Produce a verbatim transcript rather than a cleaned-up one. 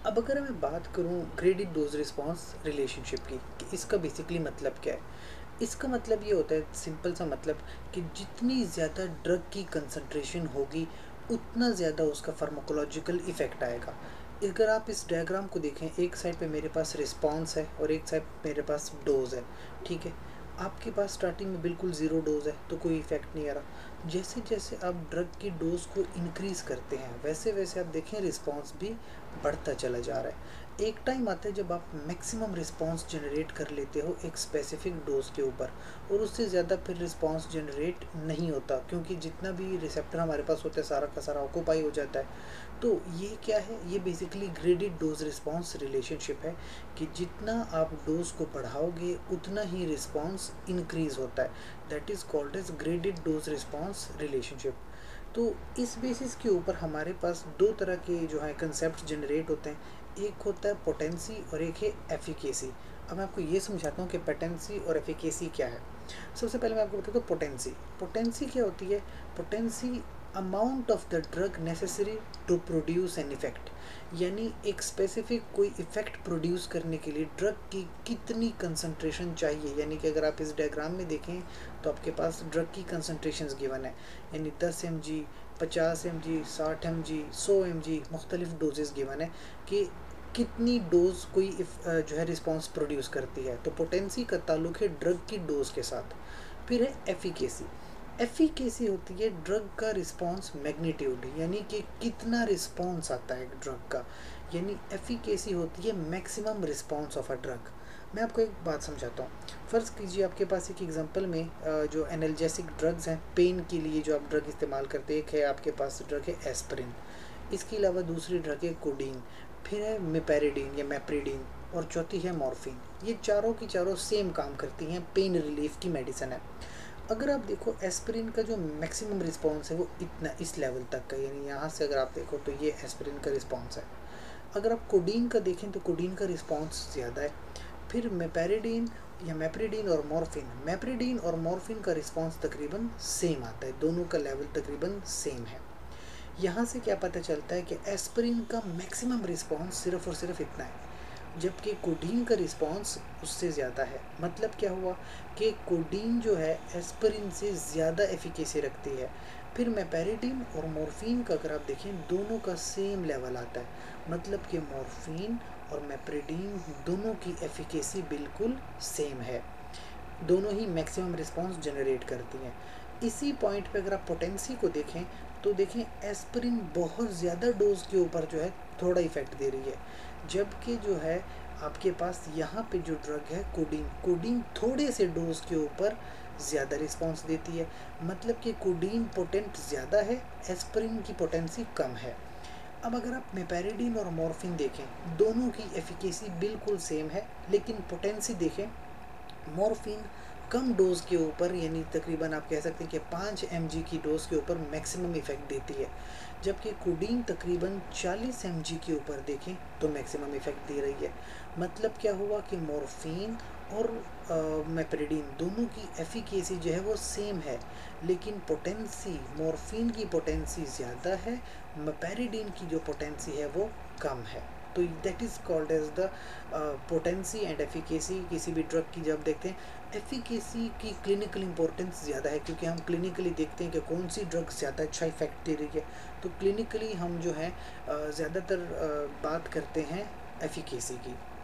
अब अगर मैं बात करूँ ग्रेडेड डोज रिस्पॉन्स रिलेशनशिप की, कि इसका बेसिकली मतलब क्या है। इसका मतलब ये होता है, सिंपल सा मतलब, कि जितनी ज़्यादा ड्रग की कंसंट्रेशन होगी उतना ज़्यादा उसका फार्माकोलॉजिकल इफ़ेक्ट आएगा। अगर आप इस डायग्राम को देखें, एक साइड पे मेरे पास रिस्पॉन्स है और एक साइड मेरे पास डोज है। ठीक है, आपके पास स्टार्टिंग में बिल्कुल ज़ीरो डोज है तो कोई इफ़ेक्ट नहीं आ रहा। जैसे जैसे आप ड्रग की डोज को इंक्रीज़ करते हैं वैसे वैसे आप देखें रिस्पॉन्स भी बढ़ता चला जा रहा है। एक टाइम आता है जब आप मैक्सिमम रिस्पांस जनरेट कर लेते हो एक स्पेसिफिक डोज के ऊपर, और उससे ज़्यादा फिर रिस्पांस जनरेट नहीं होता, क्योंकि जितना भी रिसेप्टर हमारे पास होता है सारा का सारा ऑक्यूपाई हो जाता है। तो ये क्या है, ये basically graded dose response relationship है, कि जितना आप डोज को बढ़ाओगे उतना ही रिस्पांस इंक्रीज होता है। That is called as graded dose response relationship. तो इस बेसिस के ऊपर हमारे पास दो तरह के जो है कंसेप्ट जनरेट होते हैं। एक होता है पोटेंसी और एक है एफिकेसी। अब मैं आपको ये समझाता हूँ कि पोटेंसी और एफिकेसी क्या है। सबसे पहले मैं आपको बताता हूँ पोटेंसी। पोटेंसी क्या होती है? Potency amount of the drug necessary to produce an effect, यानी एक स्पेसिफिक कोई इफेक्ट प्रोड्यूस करने के लिए ड्रग की कितनी कंसंट्रेशन चाहिए। यानी कि अगर आप इस डायग्राम में देखें तो आपके पास ड्रग की कंसंट्रेशंस गिवन है, यानी दस एम जी, पचास एम जी, साठ एम जी, सौ एम जी, मुख्तलिफ डोजेस गिवन है कि कितनी डोज कोई जो है रिस्पॉन्स प्रोड्यूस करती है। तो पोटेंसी का ताल्लुक है ड्रग की डोज के साथ। फिर है एफिकेसी। एफिकेसी होती है ड्रग का रिस्पॉन्स मैग्नीट्यूड, यानी कि कितना रिस्पॉन्स आता है ड्रग का, यानी एफिकेसी होती है maximum response of a drug. मैं आपको एक बात समझाता हूँ। फ़र्ज़ कीजिए आपके पास एक एग्जांपल में जो एनाल्जेसिक ड्रग्स हैं पेन के लिए जो आप ड्रग इस्तेमाल करते हैं, एक है आपके पास ड्रग है एस्पिरिन, इसके अलावा दूसरी ड्रग है कोडीन, फिर है मिपेरिडीन या मैप्रिडीन, और चौथी है मॉर्फिन। ये चारों की चारों सेम काम करती हैं, पेन रिलीफ की मेडिसिन है। अगर आप देखो एस्पिरिन का जो मैक्सिमम रिस्पॉन्स है वो इतना इस लेवल तक का, यानी यहाँ से अगर आप देखो तो ये एस्पिरिन का रिस्पॉन्स है। अगर आप कोडीन का देखें तो कोडीन का रिस्पॉन्स ज़्यादा है। फिर मेपेरिडीन या मैप्रिडीन और मॉर्फिन, मैप्रिडीन और मॉर्फिन का रिस्पॉन्स तकरीबन सेम आता है, दोनों का लेवल तकरीबन सेम है। यहाँ से क्या पता चलता है कि एस्पिरिन का मैक्सिमम रिस्पॉन्स सिर्फ और सिर्फ इतना है, जबकि कोडीन का रिस्पॉन्स उससे ज़्यादा है। मतलब क्या हुआ कि कोडीन जो है एस्पिरिन से ज़्यादा एफिकेसी रखती है। फिर मेपेरिडीन और मॉर्फिन का अगर आप देखें दोनों का सेम लेवल आता है, मतलब कि मॉर्फिन और मेपेरिडीन दोनों की एफिकेसी बिल्कुल सेम है, दोनों ही मैक्सिमम रिस्पॉन्स जनरेट करती हैं। इसी पॉइंट पे अगर आप पोटेंसी को देखें तो देखें एस्पिरिन बहुत ज़्यादा डोज के ऊपर जो है थोड़ा इफेक्ट दे रही है, जबकि जो है आपके पास यहाँ पे जो ड्रग है कोडीन, कोडीन थोड़े से डोज के ऊपर ज़्यादा रिस्पॉन्स देती है। मतलब कि कोडीन पोटेंट ज़्यादा है, एस्पिरिन की पोटेंसी कम है। अब अगर आप मेपेरिडीन और मॉर्फिन देखें दोनों की एफिकेसी बिल्कुल सेम है, लेकिन पोटेंसी देखें मॉर्फिन कम डोज के ऊपर, यानी तकरीबन आप कह सकते हैं कि पाँच एम जी की डोज के ऊपर मैक्सिमम इफेक्ट देती है, जबकि कोडीन तकरीबन चालीस एम जी के ऊपर देखें तो मैक्सिमम इफेक्ट दे रही है। मतलब क्या हुआ कि मॉर्फिन और मेपेरिडीन दोनों की एफिकेसी जो है वो सेम है, लेकिन पोटेंसी मॉर्फिन की पोटेंसी ज़्यादा है, मेपेरिडीन की जो पोटेंसी है वो कम है। तो that is called as the potency and efficacy किसी भी ड्रग की। जब देखते हैं एफिकेसी की क्लिनिकल इंपॉर्टेंस ज़्यादा है, क्योंकि हम क्लिनिकली देखते हैं कि कौन सी ड्रग ज़्यादा अच्छा इफेक्ट दे रही है, तो क्लिनिकली हम जो है ज़्यादातर बात करते हैं एफिकेसी की।